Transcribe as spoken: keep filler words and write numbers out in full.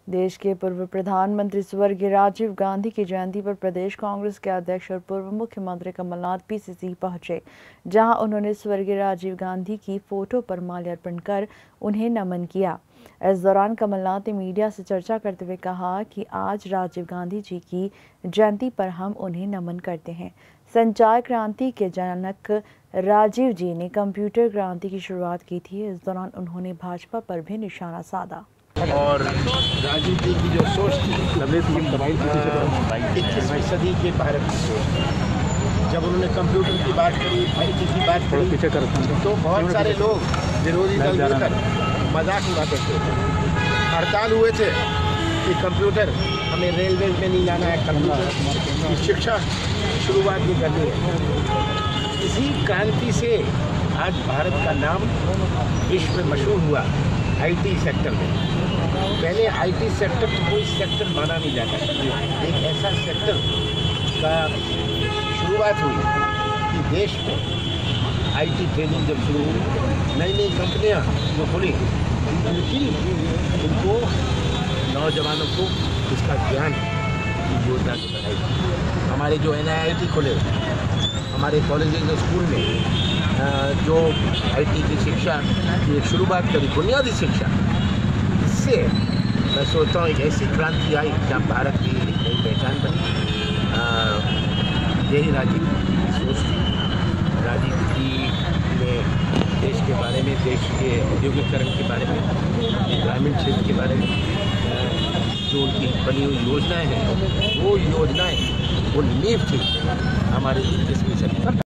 देश के पूर्व प्रधानमंत्री स्वर्गीय राजीव गांधी की जयंती पर प्रदेश कांग्रेस के अध्यक्ष और पूर्व मुख्यमंत्री कमलनाथ पीसीसी पहुंचे, जहां उन्होंने स्वर्गीय राजीव गांधी की फोटो पर माल्यार्पण कर उन्हें नमन किया। इस दौरान कमलनाथ ने मीडिया से चर्चा करते हुए कहा कि आज राजीव गांधी जी की जयंती पर हम उन्हें नमन करते हैं। संचार क्रांति के जनक राजीव जी ने कंप्यूटर क्रांति की शुरुआत की थी। इस दौरान उन्होंने भाजपा पर भी निशाना साधा और राजीव जी की जो सोच थी इक्कीसवीं सदी के भारत की सोच थी। जब उन्होंने कंप्यूटर की बात करी, आईटी की बात करी, तो बहुत सारे लोग विरोधी दल मिलकर मजाक उड़ाते थे, हड़ताल हुए थे कि कंप्यूटर हमें रेलवे में नहीं लाना है, कंप्यूटर की शिक्षा शुरुआत भी करनी है। इसी क्रांति से आज भारत का नाम विश्व में मशहूर हुआ आईटी सेक्टर में। पहले आईटी सेक्टर को कोई सेक्टर माना नहीं जाता, एक ऐसा सेक्टर का शुरुआत हुई कि देश में आईटी ट्रेनिंग जब शुरू हुई, नई नई कंपनियां जो खुली, उनकी उनको नौजवानों को इसका ज्ञान की योजना जो बनाई। हमारे जो एन आई आई टी खुले, हमारे कॉलेजेस और स्कूल में जो आईटी की शिक्षा की एक शुरुआत करी, बुनियादी शिक्षा, इससे मैं सोचता हूँ एक ऐसी क्रांति आई जहाँ भारत की एक नई पहचान बनी। यही राजीव की सोच थी। राजीव जी ने देश के बारे में, देश के औद्योगिकरण के बारे में, ग्रामीण क्षेत्र के बारे में जो उनकी बनी हुई योजनाएं हैं, वो योजनाएं वो नींव थी हमारे इक्कीसवीं सदी।